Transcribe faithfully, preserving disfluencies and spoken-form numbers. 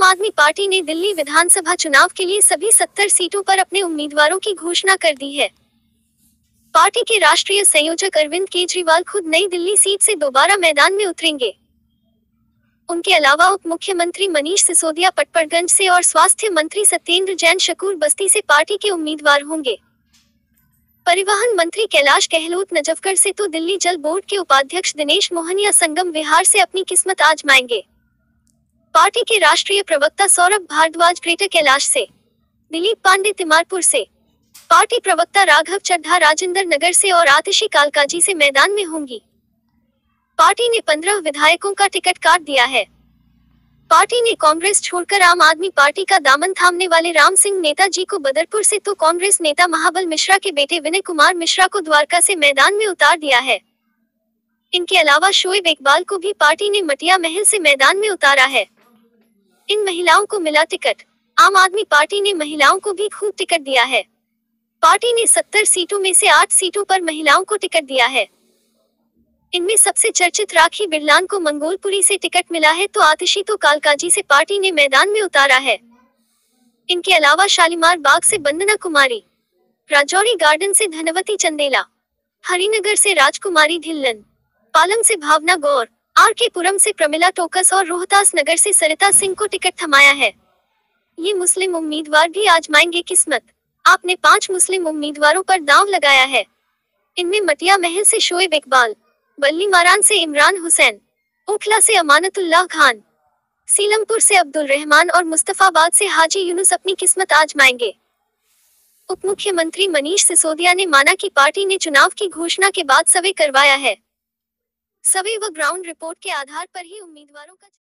आदमी पार्टी ने दिल्ली विधानसभा चुनाव के लिए सभी सत्तर सीटों पर अपने उम्मीदवारों की घोषणा कर दी है। पार्टी के राष्ट्रीय संयोजक अरविंद केजरीवाल खुद नई दिल्ली सीट से दोबारा मैदान में उतरेंगे। उनके अलावा उप मुख्यमंत्री मनीष सिसोदिया पटपरगंज से और स्वास्थ्य मंत्री सत्येंद्र जैन शकुर बस्ती से पार्टी के उम्मीदवार होंगे। परिवहन मंत्री कैलाश गहलोत नजफगढ़ से तो दिल्ली जल बोर्ड के उपाध्यक्ष दिनेश मोहनिया संगम विहार से अपनी किस्मत आजमाएंगे। पार्टी के राष्ट्रीय प्रवक्ता सौरभ भारद्वाज ग्रेटर कैलाश से, दिलीप पांडे तिमारपुर से, पार्टी प्रवक्ता राघव चड्ढा राजिंदर नगर से और आतिशी कालकाजी से मैदान में होंगी। पार्टी ने पंद्रह विधायकों का टिकट काट दिया है। पार्टी ने कांग्रेस छोड़कर आम आदमी पार्टी का दामन थामने वाले राम सिंह नेताजी को बदरपुर से तो कांग्रेस नेता महाबल मिश्रा के बेटे विनय कुमार मिश्रा को द्वारका से मैदान में उतार दिया है। इनके अलावा शोएब इकबाल को भी पार्टी ने मटिया महल से मैदान में उतारा है। इन महिलाओं को मिला टिकट। आम आदमी पार्टी ने महिलाओं को भी खूब टिकट दिया है। पार्टी ने सत्तर सीटों में से आठ सीटों पर महिलाओं को टिकट दिया है। इनमें सबसे चर्चित राखी बिरलान को मंगोलपुरी से टिकट मिला है तो आतिशी तो कालकाजी से पार्टी ने मैदान में उतारा है। इनके अलावा शालीमार बाग से बंदना कुमारी, राजौरी गार्डन से धनवती चंदेला, हरिनगर से राजकुमारी ढिल्लन, पालम से भावना गौर, आर के पुरम से प्रमिला टोकस और रोहतास नगर से सरिता सिंह को टिकट थमाया है। ये मुस्लिम उम्मीदवार भी आजमाएंगे किस्मत। आपने पांच मुस्लिम उम्मीदवारों पर दांव लगाया है। इनमें मटिया महल से शोएब इकबाल, बल्ली मारान से इमरान हुसैन, ओखला से अमानतुल्लाह खान, सीलमपुर से अब्दुल रहमान और मुस्तफाबाद से हाजी यूनुस अपनी किस्मत आजमाएंगे। उप मुख्यमंत्री मनीष सिसोदिया ने माना कि पार्टी ने चुनाव की घोषणा के बाद सर्वे करवाया है। सर्वे व ग्राउंड रिपोर्ट के आधार पर ही उम्मीदवारों का